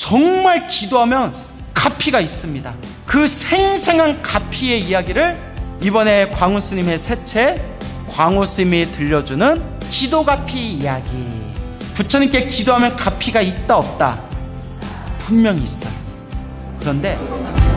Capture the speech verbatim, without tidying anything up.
정말 기도하면 가피가 있습니다. 그 생생한 가피의 이야기를 이번에 광우 스님의 새 책 광우 스님이 들려주는 기도 가피 이야기. 부처님께 기도하면 가피가 있다 없다? 분명히 있어요. 그런데